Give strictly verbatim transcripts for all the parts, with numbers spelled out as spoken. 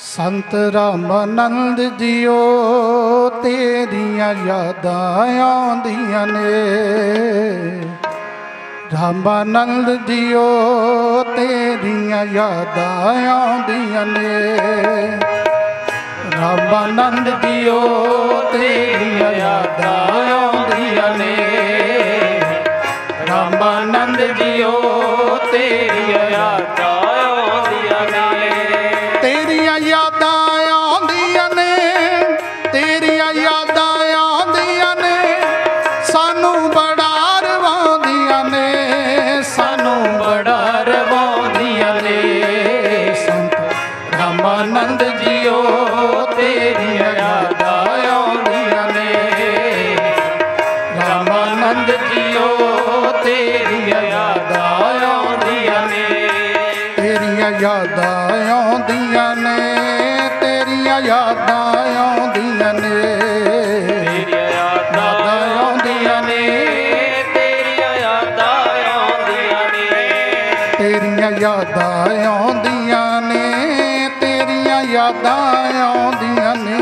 संत रामानंद जियो तेरिया यादां आउंदियां ने। रामानंद जियो तेरिया यादां आउंदियां ने। रामानंद जियो तेरिया यादां आउंदियां ने। रामानंद जियो तेरिया यादां आउंदियां ने। तेरिया यादां आउंदियां ने। तेरिया यादां आउंदियां ने। सानू बड़ा रवाउंदियां ने। सानू बड़ा रवाउंदियां ने। संत रामानंद जियो तेरिया यादां आउंदियां ने। रामानंद जियो तेरिया यादां आउंदियां ने। तेरिया यादां आउंदियां ने। तेरिया यादां आउंदियां ने। तेरिया यादां आउंदियां ने। तेरिया यादां आउंदियां ने। तेरिया यादां आउंदियां ने। तेरिया यादां आउंदियां ने।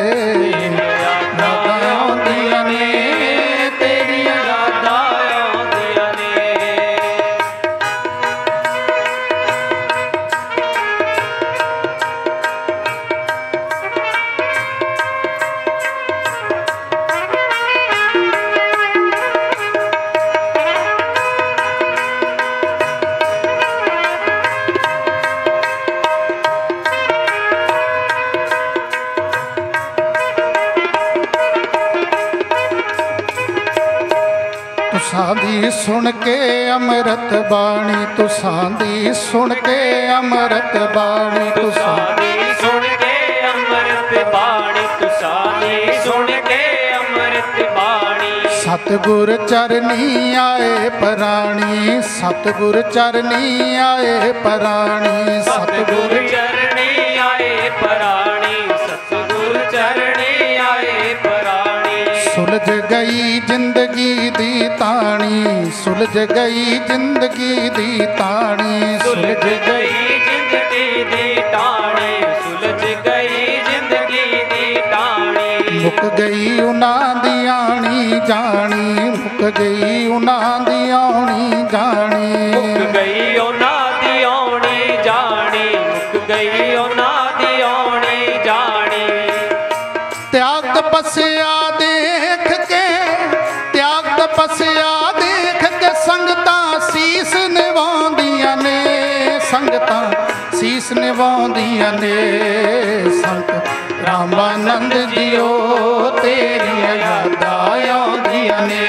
तुसां दी सुन के अमृत बाणी। तुसां दी सुन के अमृत बाणी। तुसां दी सुन के अमृत बाणी। तुसां दी सुन के अमृत बाणी। सतगुर चरनी आए पराणी। सतगुर चरनी आए पराणी। सतगुर चरनी आए पराणी। सतगुर चरनी आए पराणी। सुलझ गई जिंदगी दी ताणी। सुलझ गई जिंदगी दी ताणी। सुलझ गई जिंदगी दी टाणी। सुलझ गई जिंदगी दी टाणी। मुक गई उन्हां दी आणी जानी। मुक गई उन्हां दी आणी जानी। मुक गई उन्हां दी आणी जानी। मुक गई उन्हां दी आणी जानी। त्याग तपस्या देख के। त्याग तपस्या देख के संगतां सीस निवाउंदियां ने। संगतां सीस निवाउंदियां ने। संत रामानंद जियो तेरिया यादां आउंदियां ने।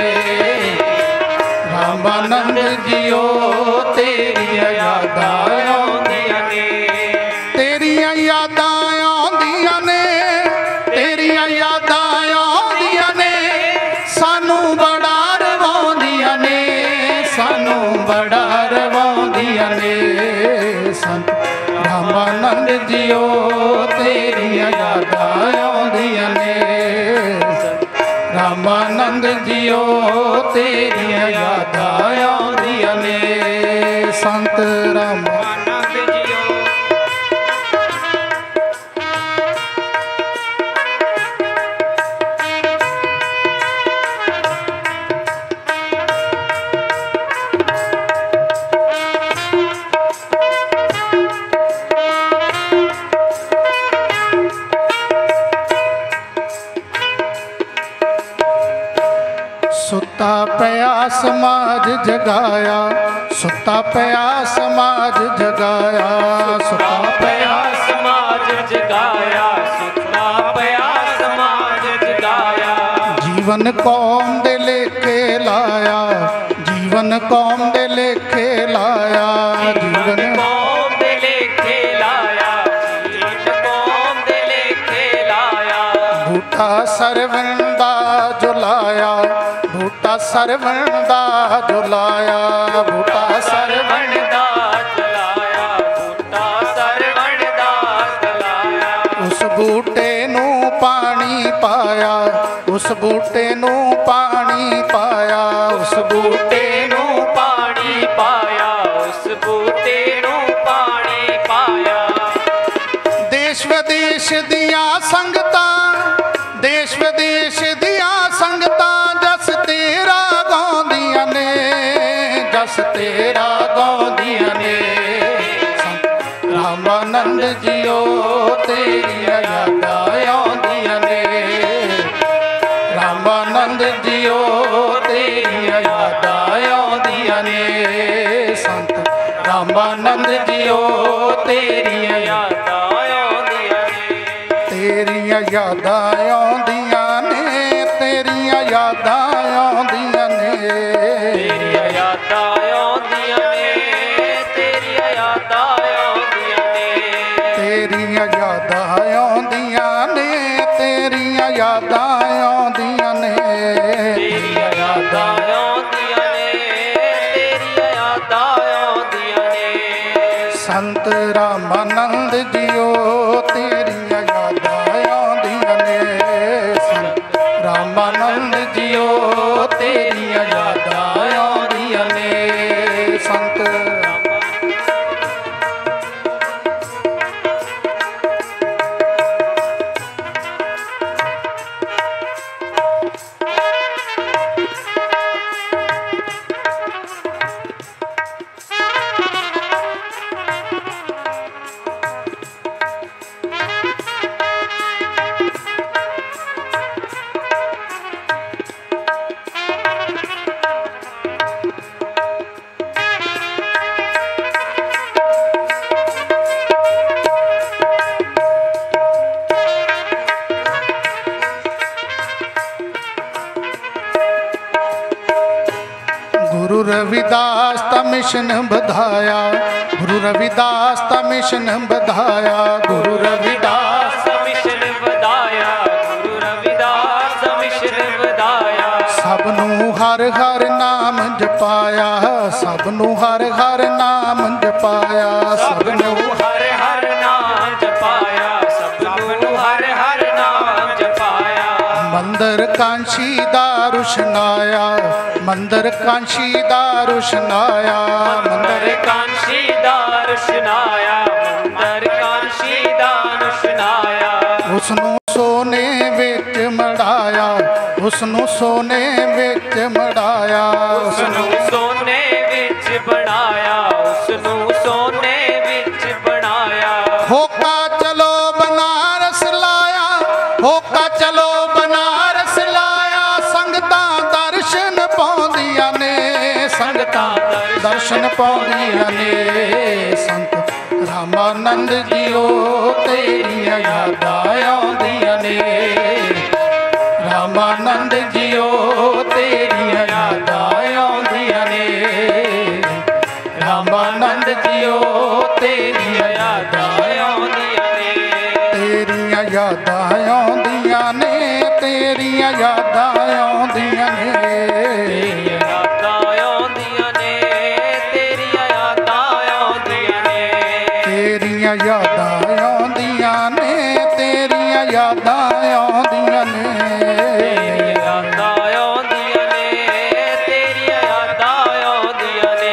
रामानंद जियो तेरिया यादां आउंदियां ने। तेरिया यादां आउंदियां ने। तेरिया यादां आउंदियां ने। सानू बड़ा रवाउंदियां ने। सानू बड़ा रवाउंदियां ने। संत रामानंद जियो तेरिया यादां आउंदियां ने। रामानंद जियो तेरिया यादां आउंदियां ने। संत रामानंद जियो। सुता पया समाज जगाया। सुता पया समाज जगाया। सुता पया समाज जगाया। सुता पया समाज जगाया। जीवन कौम दे लेखे लाया। जीवन कौम दे लेखे लाया। जीवन कौम दे लेखे लाया। जीवन कौम दे लेखे लाया। बूटा सरवण दा जुलाया। बूटा सरवण दा जुलाया। बूटा सरवण दा जलाया। बूटा सरवण दा जलाया। उस बूटे नू पानी पाया। उस बूटे नू पानी पाया। उस बूटे नू पानी पाया। उस बूटे नू पानी पाया। देश विदेश दिया संगतां देश विदेश दिया संगतां जस तेरा गाउंदियां ने जस तेरा गाउंदियां ने रामानंद जियो तेरियां यादां आउंदियां ने रामानंद जियो तेरियां यादां आउंदियां ने संत रामानंद जियो तेरियां यादां आउंदियां ने तेरियां यादां आउंदियां ने तेरियां यादां आउंदियां ने तेरियां यादां आउंदियां ने तेरियां यादां आउंदियां ने तेरियां यादां आउंदियां ने तेरियां यादां आउंदियां ने तेरियां यादां आउंदियां ने तेरियां यादां आउंदियां ने संत रामानंद जियो तेरियां यादां आउंदियां ने संत रामानंद जियो तेरियां यादां आउंदियां ने संत गुरु रविदास ता मिशन बधाया गुरु रविदास ता मिशन बधाया गुरु रविदास ता मिशन बधाया गुरु रविदास ता मिशन बधाया सबनू हर हर नाम जपाया सबनू हर हर नाम जपाया सबनू हर हर नाम जपाया सबनू हर हर नाम जपाया मंदिर कांशी दा रुशनाया मंदिर कांशी दा रुशनाया मंदिर कांशी दा रुशनाया मंदिर कांशी दा रुशनाया उसनू सोने विच मढ़ाया उसनू सोने विच मढ़ाया उसनू सोने विच बनाया उसनू सोने विच बनाया होका चलो बनारस लाया होका चलो बनारस लाया संगतां दर्शन पाउंदियां ने संगतां दर्शन पाउंदियां ने संत रामानंद जियो तेरियां यादां आउंदियां ने रामानंद जियो तेरियां यादां आउंदियां ने रामानंद जियो तेरियां यादां आउंदियां ने तेरियां यादां आउंदियां ने तेरियां यादां आउंदियां ने तेरियां यादां आउंदियां ने तेरियां यादां आउंदियां ने तेरियां यादां आउंदियां ने तेरियां यादां आउंदियां ने तेरियां यादां आउंदियां ने तेरियां यादां आउंदियां ने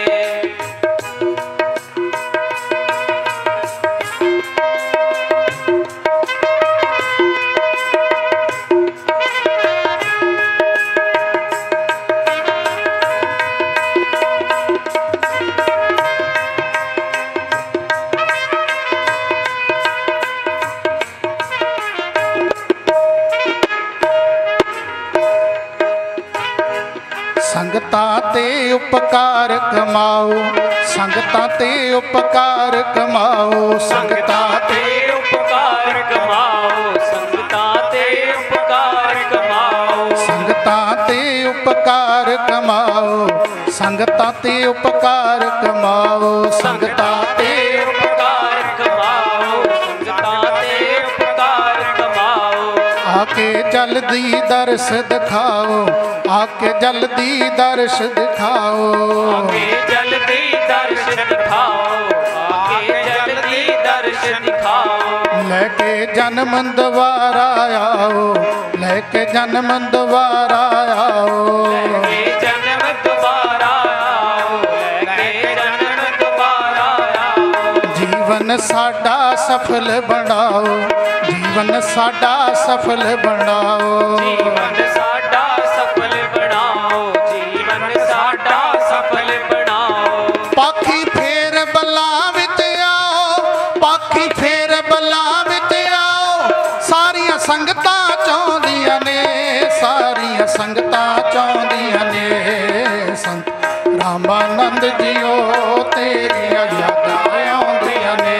संगतां ते उपकार कमाओ संगतां ते उपकार कमाओ संगतां ते उपकार कमाओ संगतां ते उपकार कमाओ संगतां ते उपकार कमाओ संगतां ते उपकार कमाओ संगतां ते उपकार कमाओ संगतां ते उपकार कमाओ आके जल्दी दर्श दिखाओ आके जल्दी दर्श दिखाओ आके जल्दी दर्श दिखाओ आके जल्दी दर्श दिखाओ लेके जन्म दोबारा आओ लेके जन्म दोबारा आओ लेके जन्म दोबारा आओ लेके जन्म दोबारा आओ जीवन साडा सफल बनाओ, जीवन साडा सफल बनाओ, जीवन साडा सफल बनाओ, जीवन साडा सफल बनाओ। पाखी फेर बला विच आओ, पाखी फेर बला विच आओ, सारियां संगतां चाहुंदियां ने, सारियां संगतां चाहुंदियां ने। संत रामानंद जीओ तेरियां यादां आउंदियां ने,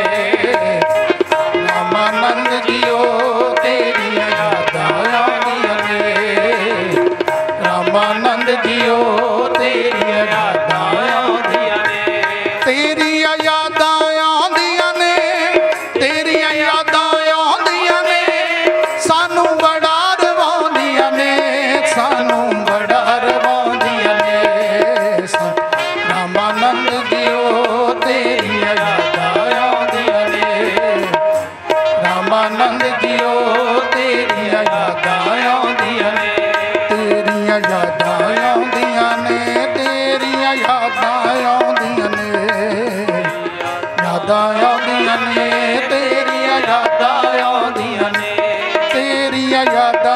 रामानंद जीओ तेरियां यादां आउंदियां ने, रामानंद जीओ तेरियां यादां आउंदियां ने, तेरियां यादां आउंदियां ने, तेरियां यादां आउंदियां ने, सानू बड़ा रवाउंदियां ने, सानू बड़ा रवाउंदियां ने। रामानंद जीओ तेरियां यादां आउंदियां ने, रामानंद जीओ तेरियां यादां आउंदियां ने, तेरियां यादां आउंदियां ने, तेरियां यादां आउंदियां ने, यादां आउंदियां ने, तेरियां यादां आउंदियां ने, तेरियां यादां